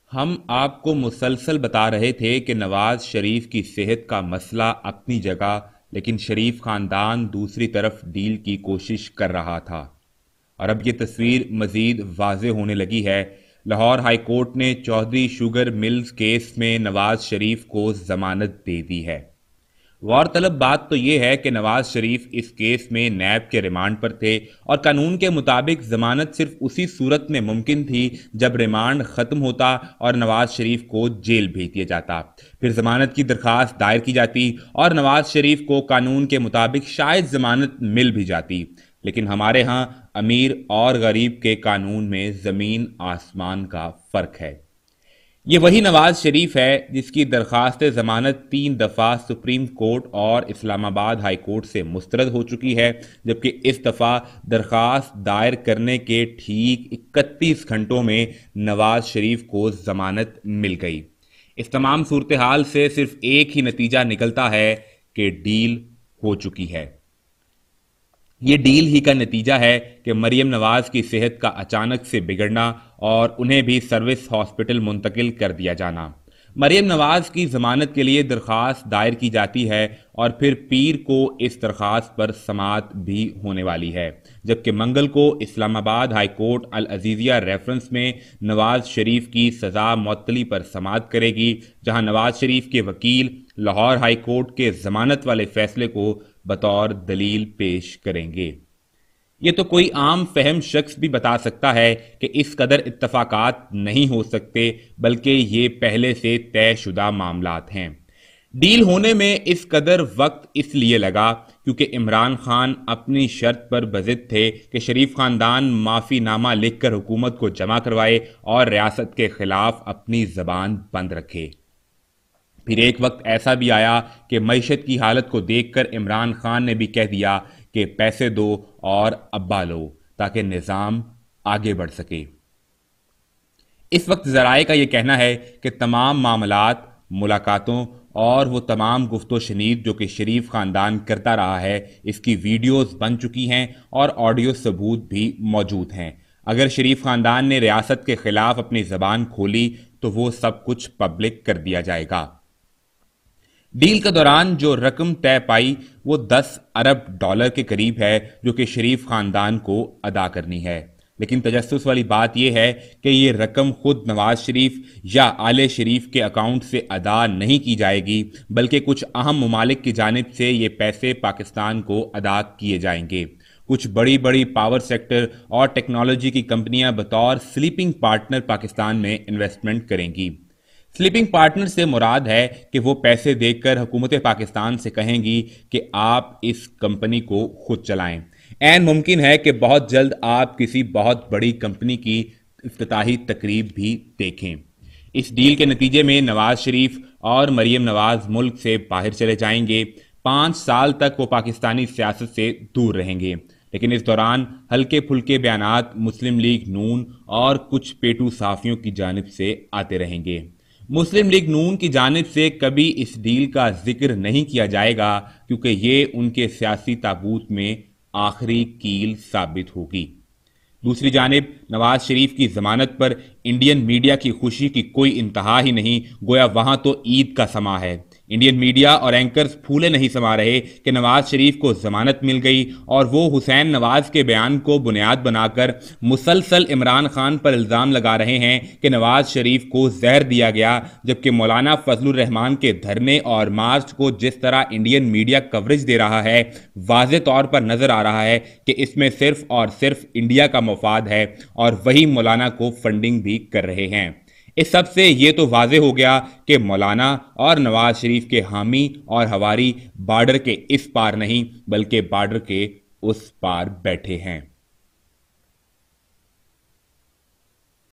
ہم آپ کو مسلسل بتا رہے تھے کہ نواز شریف کی صحت کا مسئلہ اپنی جگہ، لیکن شریف خاندان دوسری طرف ڈیل کی کوشش کر رہا تھا، اور اب یہ تصویر مزید واضح ہونے لگی ہے۔ لاہور ہائی کورٹ نے چودھری شوگر ملز کیس میں نواز شریف کو ضمانت دے دی ہے۔ غور طلب بات تو یہ ہے کہ نواز شریف اس کیس میں نیب کے ریمانڈ پر تھے، اور قانون کے مطابق ضمانت صرف اسی صورت میں ممکن تھی جب ریمانڈ ختم ہوتا اور نواز شریف کو جیل بھیج دیا جاتا، پھر ضمانت کی درخواست دائر کی جاتی اور نواز شریف کو قانون کے مطابق شاید ضمانت مل بھی جاتی۔ لیکن ہمارے ہاں امیر اور غریب کے قانون میں زمین آسمان کا فرق ہے۔ یہ وہی نواز شریف ہے جس کی درخواست ضمانت 3 دفعہ سپریم کورٹ اور اسلام آباد ہائی کورٹ سے مسترد ہو چکی ہے، جبکہ اس دفعہ درخواست دائر کرنے کے ٹھیک 31 گھنٹوں میں نواز شریف کو ضمانت مل گئی۔ اس تمام صورتحال سے صرف ایک ہی نتیجہ نکلتا ہے کہ ڈیل ہو چکی ہے۔ یہ ڈیل ہی کا نتیجہ ہے کہ مریم نواز کی صحت کا اچانک سے بگڑنا اور انہیں بھی سروس ہاسپٹل منتقل کر دیا جانا۔ مریم نواز کی ضمانت کے لیے درخواست دائر کی جاتی ہے اور پھر پیر کو اس درخواست پر سماعت بھی ہونے والی ہے، جبکہ منگل کو اسلام آباد ہائی کورٹ العزیزیہ ریفرنس میں نواز شریف کی سزا معطلی پر سماعت کرے گی، جہاں نواز شریف کے وکیل لاہور ہائی کورٹ کے ضمانت والے فیصلے کو بطور دلیل پیش کریں گے۔ یہ تو کوئی عام فہم شخص بھی بتا سکتا ہے کہ اس قدر اتفاقات نہیں ہو سکتے، بلکہ یہ پہلے سے طے شدہ معاملات ہیں۔ ڈیل ہونے میں اس قدر وقت اس لیے لگا کیونکہ عمران خان اپنی شرط پر بضد تھے کہ شریف خاندان معافی نامہ لکھ کر حکومت کو جمع کروائے اور ریاست کے خلاف اپنی زبان بند رکھے۔ پھر ایک وقت ایسا بھی آیا کہ معیشت کی حالت کو دیکھ کر عمران خان نے بھی کہہ دیا کہ پیسے دو اور ابا لو تاکہ نظام آگے بڑھ سکے۔ اس وقت ذرائع کا یہ کہنا ہے کہ تمام معاملات، ملاقاتوں اور وہ تمام گفت و شنید جو کہ شریف خاندان کرتا رہا ہے، اس کی ویڈیوز بن چکی ہیں اور آڈیو ثبوت بھی موجود ہیں۔ اگر شریف خاندان نے ریاست کے خلاف اپنی زبان کھولی تو وہ سب کچھ پبلک کر دیا جائے گا۔ ڈیل کے دوران جو رقم طے پائی وہ 10 ارب ڈالر کے قریب ہے، جو کہ شریف خاندان کو ادا کرنی ہے۔ لیکن تجسس والی بات یہ ہے کہ یہ رقم خود نواز شریف یا آل شریف کے اکاؤنٹ سے ادا نہیں کی جائے گی، بلکہ کچھ اہم ممالک کی جانب سے یہ پیسے پاکستان کو ادا کیے جائیں گے۔ کچھ بڑی بڑی پاور سیکٹر اور ٹیکنالوجی کی کمپنیاں بطور سلیپنگ پارٹنر پاکستان میں انویسٹمنٹ کریں گی۔ سلیپنگ پارٹنر سے مراد ہے کہ وہ پیسے دے کر حکومت پاکستان سے کہیں گی کہ آپ اس کمپنی کو خود چلائیں۔ عین ممکن ہے کہ بہت جلد آپ کسی بہت بڑی کمپنی کی افتتاحی تقریب بھی دیکھیں۔ اس ڈیل کے نتیجے میں نواز شریف اور مریم نواز ملک سے باہر چلے جائیں گے۔ 5 سال تک وہ پاکستانی سیاست سے دور رہیں گے، لیکن اس دوران ہلکے پھلکے بیانات مسلم لیگ نون اور کچھ پیٹو صحافیوں کی جانب سے آتے رہیں گے۔ مسلم لیگ نون کی جانب سے کبھی اس ڈیل کا ذکر نہیں کیا جائے گا کیونکہ یہ ان کے سیاسی تابوت میں آخری کیل ثابت ہوگی۔ دوسری جانب نواز شریف کی ضمانت پر انڈین میڈیا کی خوشی کی کوئی انتہا ہی نہیں، گویا وہاں تو عید کا سما ہے۔ انڈین میڈیا اور اینکرز پھولے نہیں سما رہے کہ نواز شریف کو ضمانت مل گئی، اور وہ حسین نواز کے بیان کو بنیاد بنا کر مسلسل عمران خان پر الزام لگا رہے ہیں کہ نواز شریف کو زہر دیا گیا، جبکہ مولانا فضل الرحمان کے دھرنے اور مارچ کو جس طرح انڈین میڈیا کوریج دے رہا ہے، واضح طور پر نظر آ رہا ہے کہ اس میں صرف اور صرف انڈیا کا مفاد ہے، اور وہی مولانا کو فنڈنگ بھی کر رہے ہیں۔ اس سب سے یہ تو واضح ہو گیا کہ مولانا اور نواز شریف کے حامی اور ہواری بارڈر کے اس پار نہیں بلکہ بارڈر کے اس پار بیٹھے ہیں۔